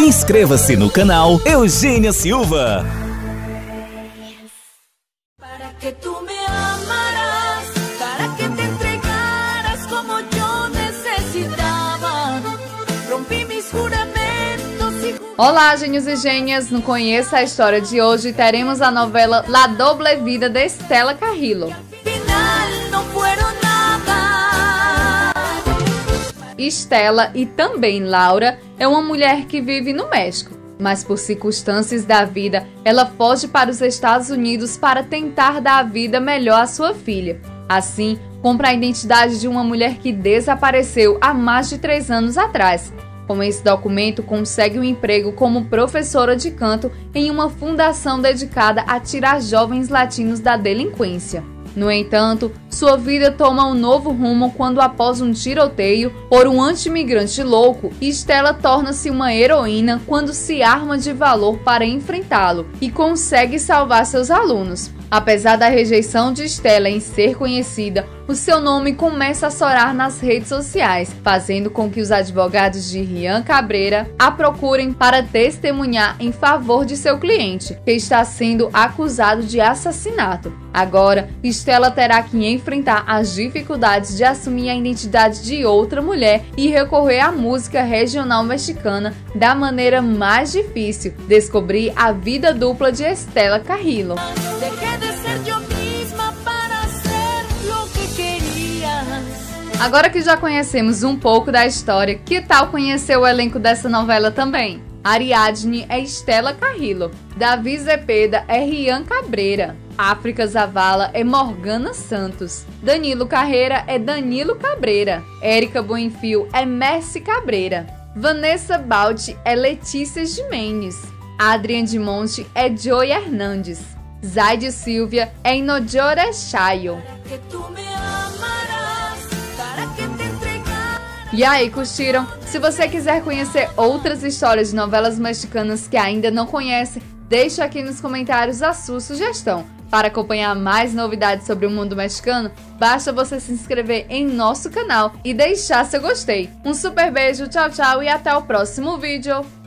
Inscreva-se no canal Eugênia Silva. Para que tu me amarás, para que te entregaras como yo necesitaba. Rompi mis juramentos y... Olá, gênios e gênias! No Conheça a História de hoje teremos a novela La Doble Vida de Estela Carrillo. Estela e também Laura é uma mulher que vive no México, mas por circunstâncias da vida, ela foge para os Estados Unidos para tentar dar a vida melhor à sua filha. Assim, compra a identidade de uma mulher que desapareceu há mais de 3 anos atrás. Com esse documento, consegue um emprego como professora de canto em uma fundação dedicada a tirar jovens latinos da delinquência. No entanto, sua vida toma um novo rumo quando, após um tiroteio por um anti-imigrante louco, Estela torna-se uma heroína quando se arma de valor para enfrentá-lo e consegue salvar seus alunos. Apesar da rejeição de Estela em ser conhecida, o seu nome começa a soar nas redes sociais, fazendo com que os advogados de Rian Cabrera a procurem para testemunhar em favor de seu cliente, que está sendo acusado de assassinato. Agora, Estela terá que enfrentar as dificuldades de assumir a identidade de outra mulher e recorrer à música regional mexicana da maneira mais difícil, descobrir a vida dupla de Estela Carrillo. Agora que já conhecemos um pouco da história, que tal conhecer o elenco dessa novela também? Ariadne é Estela Carrillo, Davi Zepeda é Rian Cabrera, África Zavala é Morgana Santos, Danilo Carreira é Danilo Cabreira, Érica Buenfil é Mercy Cabreira, Vanessa Balti é Letícia Gimenez, Adrian de Monte é Joy Hernandes, Zaide Silvia é Inojore Chayo. E aí, curtiram? Se você quiser conhecer outras histórias de novelas mexicanas que ainda não conhece, deixa aqui nos comentários a sua sugestão. Para acompanhar mais novidades sobre o mundo mexicano, basta você se inscrever em nosso canal e deixar seu gostei. Um super beijo, tchau, tchau e até o próximo vídeo!